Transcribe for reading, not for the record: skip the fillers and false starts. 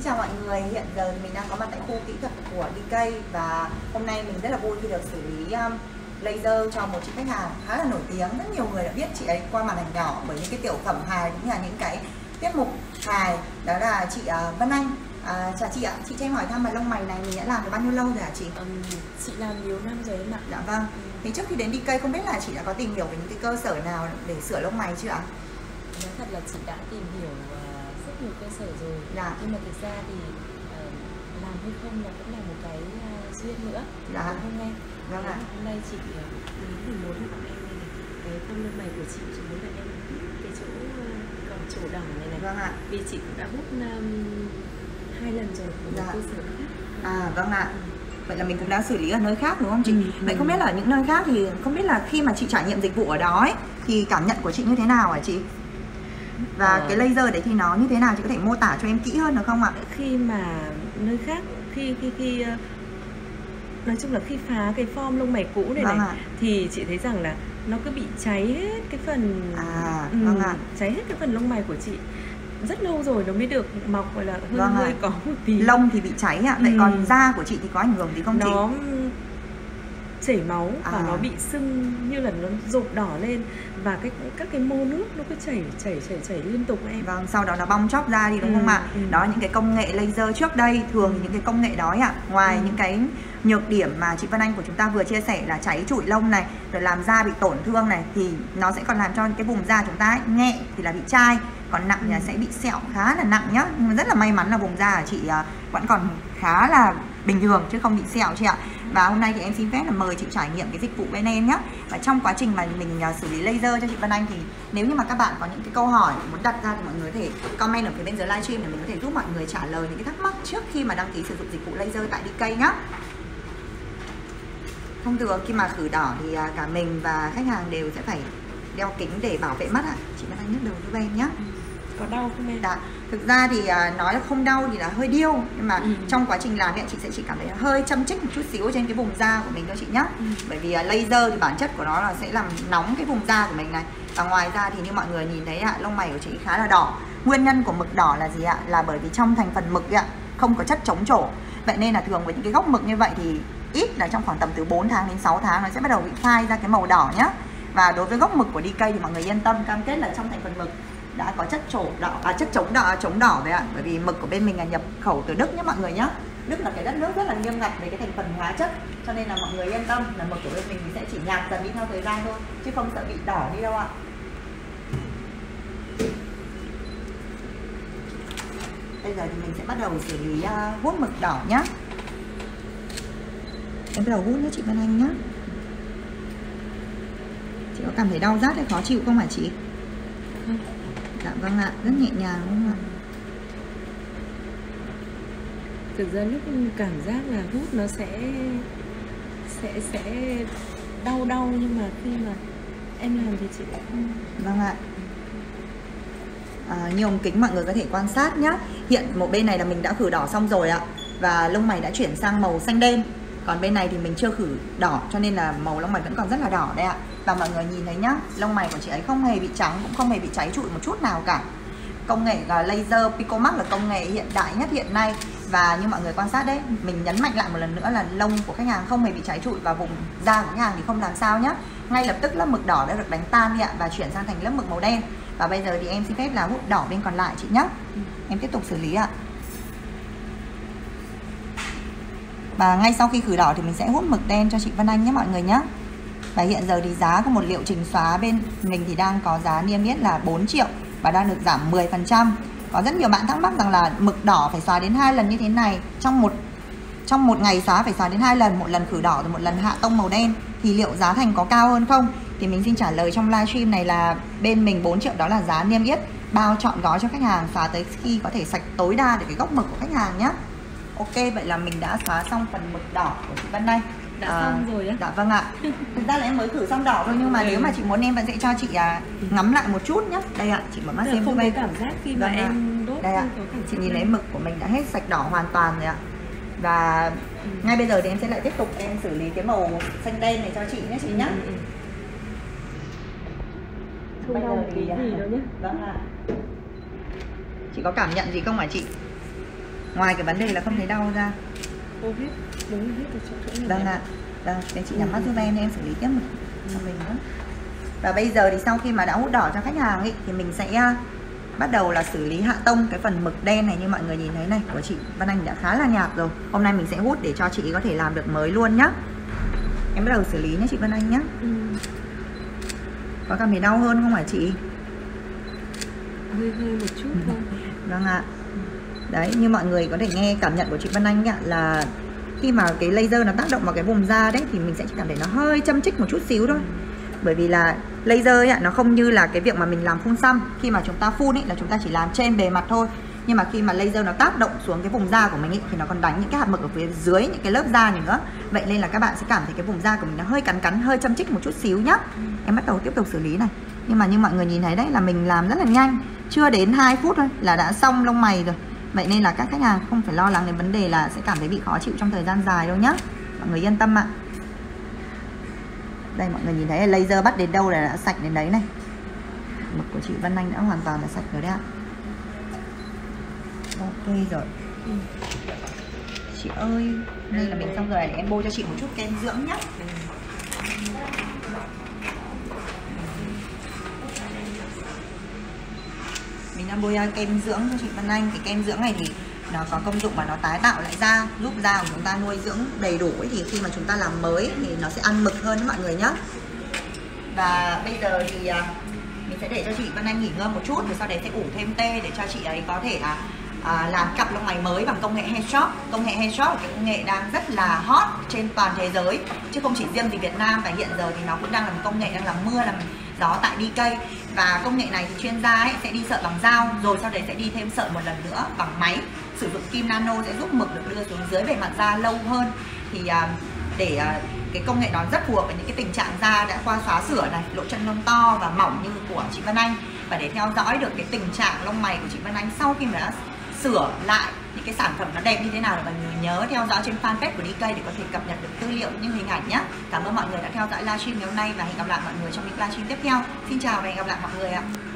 chào mọi người, hiện giờ thì mình đang có mặt tại khu kỹ thuật của DK và hôm nay mình rất là vui khi được xử lý laser cho một chị khách hàng khá là nổi tiếng. Rất nhiều người đã biết chị ấy qua màn ảnh nhỏ bởi những cái tiểu phẩm hài cũng như là những cái tiết mục hài, đó là chị Vân Anh. Chào chị ạ, chị cho em hỏi thăm là lông mày này mình đã làm được bao nhiêu lâu rồi hả chị? Chị làm nhiều năm rồi em ạ. Dạ vâng. Thì trước khi đến DK không biết là chị đã có tìm hiểu về những cái cơ sở nào để sửa lông mày chưa ạ? Nói thật là chị đã tìm hiểu rất nhiều cơ sở rồi. Dạ. Nhưng mà thực ra thì làm hay không là cũng là một cái duyên nữa. Dạ. Đúng không em? Vâng ạ. Hôm nay chị đến thì muốn hỏi em này, cái phông lông mày của chị muốn là em cái chỗ còn chỗ đỏ này này. Vâng ạ. Vì chị cũng đã hút 2 lần rồi ở một cơ sở khác. Vâng ạ. Vậy là mình cũng đã xử lý ở nơi khác đúng không chị? Vậy không biết là ở những nơi khác thì không biết là khi mà chị trải nghiệm dịch vụ ở đó ấy, thì cảm nhận của chị như thế nào hả chị? Và cái laser đấy thì nó như thế nào, chị có thể mô tả cho em kỹ hơn được không ạ? Khi mà nơi khác khi nói chung là khi phá cái form lông mày cũ này Vâng này ạ. thì chị thấy rằng là nó cứ bị cháy hết cái phần Vâng ạ. cháy hết cái phần lông mày của chị. Rất lâu rồi nó mới được mọc, gọi là Vâng hơi có một tí. Lông thì bị cháy ạ. Vậy còn da của chị thì có ảnh hưởng gì không chị? Nó chảy máu và nó bị sưng, như là nó rộp đỏ lên và các cái mô nước nó cứ chảy liên tục em. Vâng, sau đó nó bong chóc ra đi đúng không ạ? Đó là những cái công nghệ laser trước đây. Thường thì những cái công nghệ đó ạ, ngoài những cái nhược điểm mà chị Vân Anh của chúng ta vừa chia sẻ là cháy trụi lông này, rồi làm da bị tổn thương này, thì nó sẽ còn làm cho cái vùng da chúng ta ấy, nhẹ thì là bị chai, còn nặng thì là sẽ bị sẹo khá là nặng nhá. Nhưng mà rất là may mắn là vùng da của chị vẫn còn khá là bình thường chứ không bị sẹo chị ạ. Và hôm nay thì em xin phép là mời chị trải nghiệm cái dịch vụ bên em nhé. Và trong quá trình mà mình xử lý laser cho chị Vân Anh thì nếu như mà các bạn có những cái câu hỏi muốn đặt ra thì mọi người có thể comment ở phía bên dưới livestream để mình có thể giúp mọi người trả lời những cái thắc mắc trước khi mà đăng ký sử dụng dịch vụ laser tại DK nhé. Thông thường khi mà khử đỏ thì cả mình và khách hàng đều sẽ phải đeo kính để bảo vệ mắt ạ. Chị Vân Anh nhấc đầu giúp em nhé. Có đau không em? Dạ. Thực ra thì nói là không đau thì là hơi điêu, nhưng mà trong quá trình làm thì chị sẽ chỉ cảm thấy hơi châm chích một chút xíu trên cái vùng da của mình thôi chị nhé. Bởi vì laser thì bản chất của nó là sẽ làm nóng cái vùng da của mình này. Và ngoài ra thì như mọi người nhìn thấy lông mày của chị khá là đỏ. Nguyên nhân của mực đỏ là gì ạ? Là bởi vì trong thành phần mực không có chất chống trổ. Vậy nên là thường với những cái gốc mực như vậy thì ít là trong khoảng tầm từ 4 tháng đến 6 tháng nó sẽ bắt đầu bị phai ra cái màu đỏ nhá. Và đối với gốc mực của DK thì mọi người yên tâm, cam kết là trong thành phần mực đã có chất chất chống đỏ rồi ạ. Bởi vì mực của bên mình là nhập khẩu từ Đức nhé mọi người nhé. Đức là cái đất nước rất là nghiêm ngặt về cái thành phần hóa chất, cho nên là mọi người yên tâm là mực của bên mình thì sẽ chỉ nhạt dần đi theo thời gian thôi, chứ không sợ bị đỏ đi đâu ạ. Bây giờ thì mình sẽ bắt đầu xử lý hút mực đỏ nhé. Em bắt đầu hút nhé chị Vân Anh nhé. Chị có cảm thấy đau rát hay khó chịu không hả chị? Dạ vâng ạ, rất nhẹ nhàng đúng không ạ? Thực ra lúc cảm giác là hút nó sẽ đau nhưng mà khi mà em làm thì chị lại không. Vâng ạ. Như ống kính mọi người có thể quan sát nhé. Hiện một bên này là mình đã khử đỏ xong rồi ạ. Và lông mày đã chuyển sang màu xanh đen. Còn bên này thì mình chưa khử đỏ, cho nên là màu lông mày vẫn còn rất là đỏ đây ạ. Và mọi người nhìn thấy nhá, lông mày của chị ấy không hề bị trắng, cũng không hề bị cháy trụi một chút nào cả. Công nghệ laser Picomax là công nghệ hiện đại nhất hiện nay. Và như mọi người quan sát đấy, mình nhấn mạnh lại một lần nữa là lông của khách hàng không hề bị cháy trụi và vùng da của khách hàng thì không làm sao nhá. Ngay lập tức lớp mực đỏ đã được đánh tan đi ạ và chuyển sang thành lớp mực màu đen. Và bây giờ thì em xin phép là hút đỏ bên còn lại chị nhé. Em tiếp tục xử lý ạ. Và ngay sau khi khử đỏ thì mình sẽ hút mực đen cho chị Vân Anh nhé mọi người nhé. Và hiện giờ thì giá của một liệu trình xóa bên mình thì đang có giá niêm yết là 4 triệu và đang được giảm 10%. Có rất nhiều bạn thắc mắc rằng là mực đỏ phải xóa đến 2 lần như thế này, trong một ngày xóa phải xóa đến 2 lần, một lần khử đỏ rồi một lần hạ tông màu đen, thì liệu giá thành có cao hơn không? Thì mình xin trả lời trong livestream này là bên mình 4 triệu đó là giá niêm yết, bao trọn gói cho khách hàng, xóa tới khi có thể sạch tối đa để cái gốc mực của khách hàng nhé. Ok, vậy là mình đã xóa xong phần mực đỏ của chị Vân Anh. Đã xong rồi á? Dạ vâng ạ. Thực ra là em mới khử xong đỏ thôi, nhưng mà nếu mà chị muốn em vẫn sẽ cho chị ngắm lại một chút nhé. Đây ạ, chị mở mắt xem không giúp có em. cảm giác khi mà em đốt. Đây ạ, chị nhìn thấy mực của mình đã hết sạch đỏ hoàn toàn rồi ạ. Và ngay bây giờ thì em sẽ lại tiếp tục em xử lý cái màu xanh đen này cho chị nhé chị nhé. Không đau tí gì đâu nhé. Vâng ạ. Chị có cảm nhận gì không hả chị? Ngoài cái vấn đề là không thấy đau ra. Ô hết, đúng hết từ chỗ này. Vâng ạ. Vâng, thế chị nhắm mắt giúp em xử lý tiếp một cho mình nữa. Và bây giờ thì sau khi mà đã hút đỏ cho khách hàng ấy, thì mình sẽ bắt đầu là xử lý hạ tông cái phần mực đen này. Như mọi người nhìn thấy này, của chị Vân Anh đã khá là nhạt rồi. Hôm nay mình sẽ hút để cho chị có thể làm được mới luôn nhá. Em bắt đầu xử lý nhé chị Vân Anh nhé. Có cảm thấy đau hơn không hả chị? Hơi một chút thôi. Vâng ạ. Đấy, như mọi người có thể nghe cảm nhận của chị Vân Anh ạ, là khi mà cái laser nó tác động vào cái vùng da đấy thì mình sẽ chỉ cảm thấy nó hơi châm chích một chút xíu thôi. Bởi vì là laser ấy ạ, nó không như là cái việc mà mình làm phun xăm. Khi mà chúng ta phun ấy là chúng ta chỉ làm trên bề mặt thôi. Nhưng mà khi mà laser nó tác động xuống cái vùng da của mình ấy, thì nó còn đánh những cái hạt mực ở phía dưới những cái lớp da này nữa. Vậy nên là các bạn sẽ cảm thấy cái vùng da của mình nó hơi cắn, hơi châm chích một chút xíu nhá. Em bắt đầu tiếp tục xử lý này. Nhưng mà như mọi người nhìn thấy đấy là mình làm rất là nhanh. Chưa đến 2 phút thôi là đã xong lông mày rồi. Vậy nên là các khách hàng không phải lo lắng đến vấn đề là sẽ cảm thấy bị khó chịu trong thời gian dài đâu nhá. Mọi người yên tâm ạ. Đây mọi người nhìn thấy là laser bắt đến đâu là đã sạch đến đấy này. Mực của chị Vân Anh đã hoàn toàn là sạch rồi đấy ạ. Ok rồi. Chị ơi, đây là mình xong rồi, để em bôi cho chị một chút kem dưỡng nhé. Mình đang bôi kem dưỡng cho chị Vân Anh. Cái kem dưỡng này thì nó có công dụng mà nó tái tạo lại da, giúp da của chúng ta nuôi dưỡng đầy đủ ấy, thì khi mà chúng ta làm mới thì nó sẽ ăn mực hơn mọi người nhé. Và bây giờ thì mình sẽ để cho chị Vân Anh nghỉ ngơi một chút, rồi sau đấy sẽ ủ thêm tê để cho chị ấy có thể làm cặp lông mày mới bằng công nghệ Headshot. Công nghệ Headshot là cái công nghệ đang rất là hot trên toàn thế giới, chứ không chỉ riêng gì Việt Nam. Và hiện giờ thì nó cũng đang là một công nghệ đang làm mưa làm gió tại DK. Và công nghệ này thì chuyên gia ấy sẽ đi sợi bằng dao, rồi sau đấy sẽ đi thêm sợi một lần nữa bằng máy. Sử dụng kim nano sẽ giúp mực được đưa xuống dưới bề mặt da lâu hơn. Thì cái công nghệ đó rất phù hợp với những cái tình trạng da đã qua xóa sửa này, lỗ chân lông to và mỏng như của chị Vân Anh. Và để theo dõi được cái tình trạng lông mày của chị Vân Anh sau khi mà đã sửa lại những cái sản phẩm nó đẹp như thế nào, và nhớ theo dõi trên fanpage của DK để có thể cập nhật được tư liệu như hình ảnh nhé. Cảm ơn mọi người đã theo dõi livestream ngày hôm nay và hẹn gặp lại mọi người trong những livestream tiếp theo. Xin chào và hẹn gặp lại mọi người ạ.